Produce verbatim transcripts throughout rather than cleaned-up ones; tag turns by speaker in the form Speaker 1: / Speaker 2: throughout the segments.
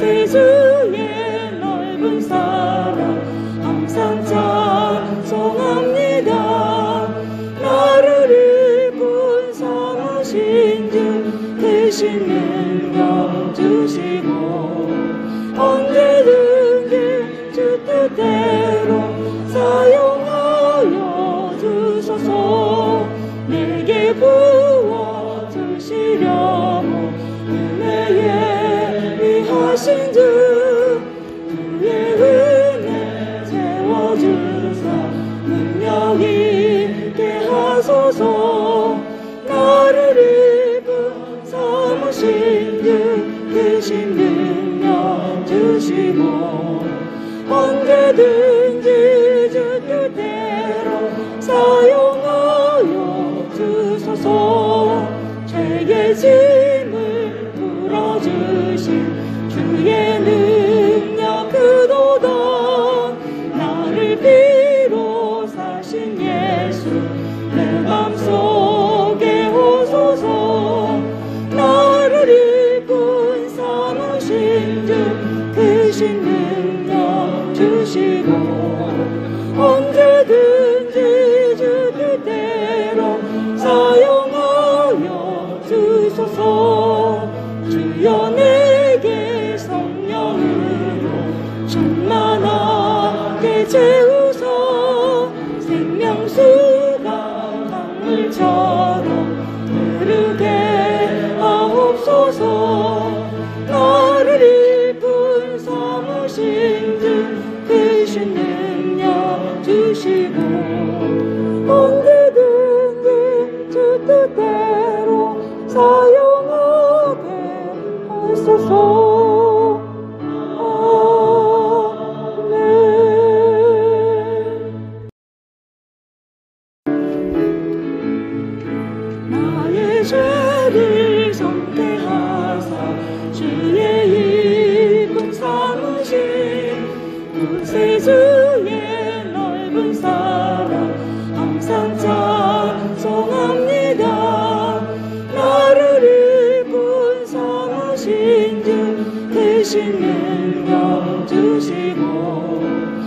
Speaker 1: 구세주의 넓은 사랑 항상 찬송합니다. 나를 일꾼 삼으신 주 대신 능력 주시고 언제든지 주 뜻대로 사용하여 주소서. 내게 부어 주시려고 은혜에 위하신 주 그의 은혜 채워주사 능력 있게 하소서. 나를 일꾼 삼으신 주 대신 능력 주시고 언제든지 주 뜻대로 사용하여 주소서. 죄의 짐을 풀어주신 주의 능력 그도다. 나를 비로 사신 예수 내 맘속에 오소서. 나를 일꾼 삼으신 주 대신 능력 주시고 언제든지 주 뜻대로 사용하여 주소서. 주여 내게 성령으로 충만하게 채우소. 생명수가 강물처럼 흐르게 하옵소서. 나를 일꾼 삼으신 주 대신 능력 주시고 언제든지 주 뜻대로 사용하게 하소서. 아멘. 나의 죄를 속죄하사 주의 일꾼 삼으신 구세주의 넓은 사랑 항상 찬송합니다. 나를 일꾼 삼으신 주 대신 능력 주시고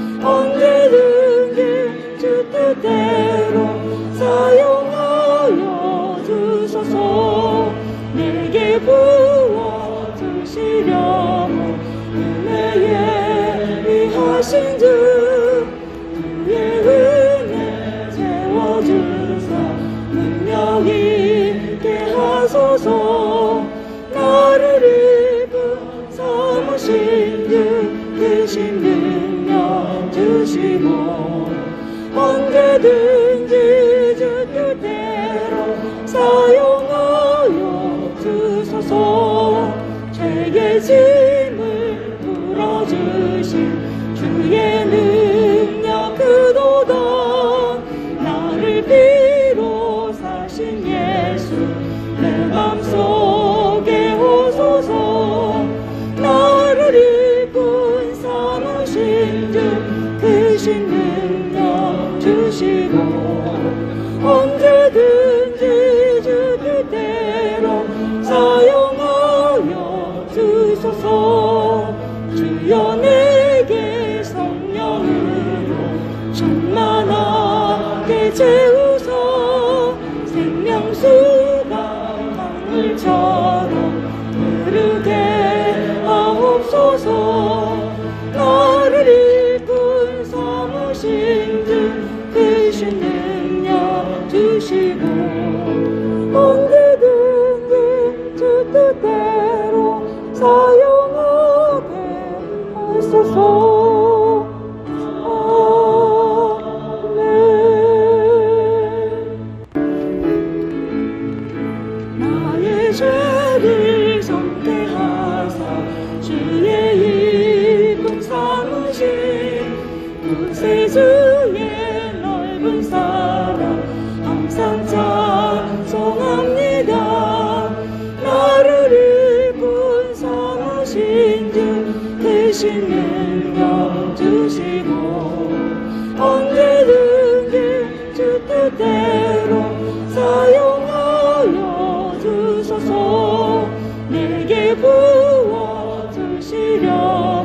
Speaker 1: 언제든지 주 뜻대로 사용하여 주소서. 내게 부어 주시려고 은혜에 위하신 주 그의 은혜 채워주사 능력 있게 하소서. 나를 일꾼 삼으신 주 대신 능력 주시고 언제든지 주 뜻대로 사용하여 주소서. 죄의 짐을 풀어주신 주의 능력 그도다. 나를 비로 사신 예수 내 맘속에 오소서. 나를 일꾼 삼으신 주 대신 능력 주시고 언제든지 주 뜻대로 사용하여 주소서. 주여 내게 성령으로 충만하게 채우소. 생명수가 강물처럼 흐르게 하옵소서. 나를 일꾼 삼으신 주 대신 능력 주시고 언제든지 주 뜻대로 사용하게 하소서. 아멘. 나의 죄를 속죄하사 주의 일꾼 삼으신 구세주의 넓은 사랑 항상 찬송합니다. 나를 일꾼 삼으신 주 대신 능력 주시고 언제든지 주 뜻대로 사용하여 주소서. 내게 부어 주시 주시려